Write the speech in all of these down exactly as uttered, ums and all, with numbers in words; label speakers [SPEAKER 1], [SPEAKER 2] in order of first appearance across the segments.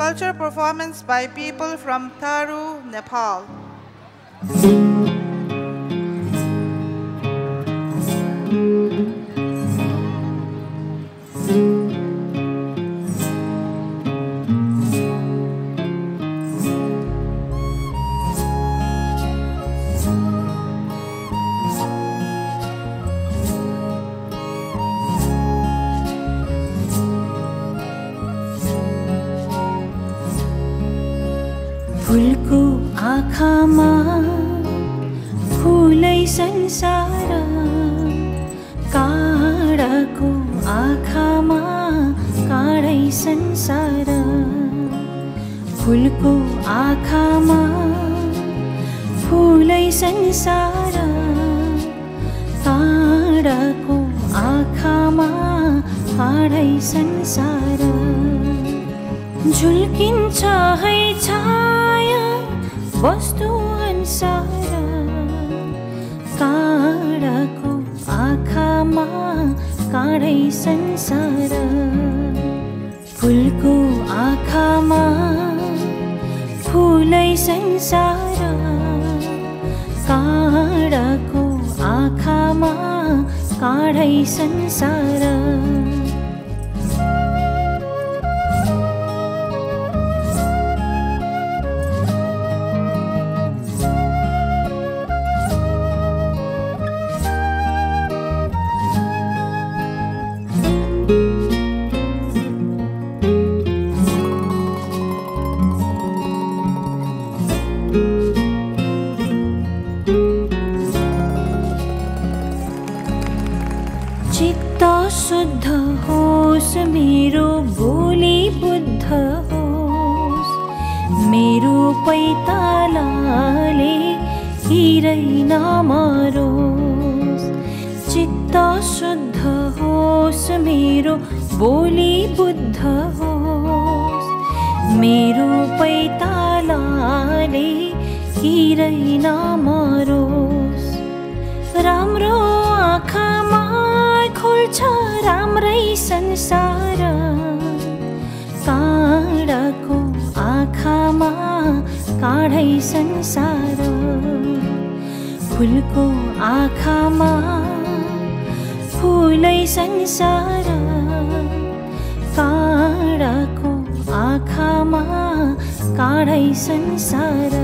[SPEAKER 1] cultural performance by people from Tharu, Nepal.
[SPEAKER 2] फुलको आँखामा फुलै संसार, काँडाको आँखामा काँडै संसार। फुलको आँखामा फुलै संसार, काँडाको आँखामा काँडै संसार। झुल्किन्छ है छाया वस्तु अनुसार, काँडाको आँखामा काँडै संसार। फुलको आँखामा फुलै संसार, काँडाको आँखामा काँडै संसार। शुद्ध होस् मेरो बोली बुद्ध होस्, मेरो पैतालाले हिरै नमरोस्। चित्त शुद्ध होस् मेरो बोली बुद्ध होस्, मेरो पैतालाले हिरै नमरोस्। राम्रो आँखामा खोल्छ राम्रै संसार, काँडाको आँखामा काँडै संसार। फुलको आँखामा फुलै संसार, काँडाको आँखामा काँडै संसार।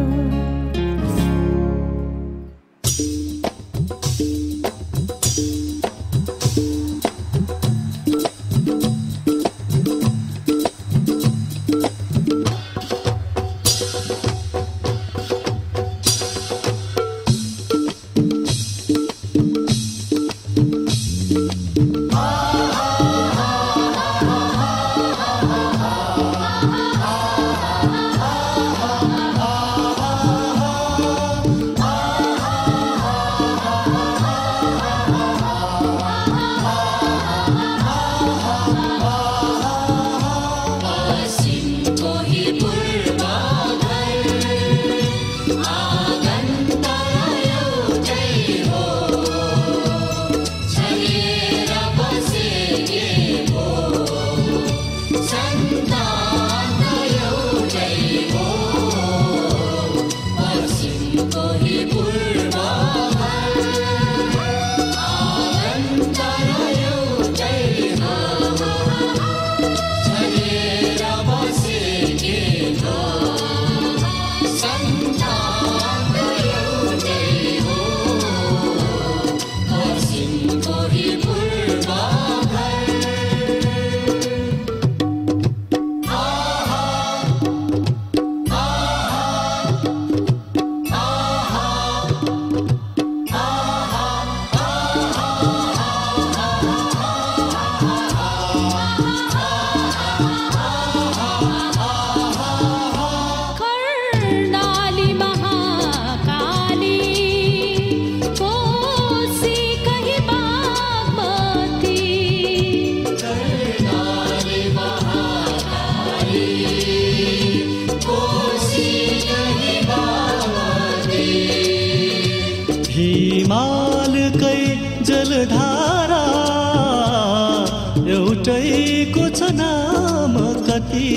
[SPEAKER 3] हिमालकै जलधारा एउटैको छ नाम गति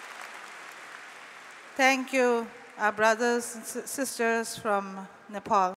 [SPEAKER 1] Thank you, our brothers and sisters from Nepal.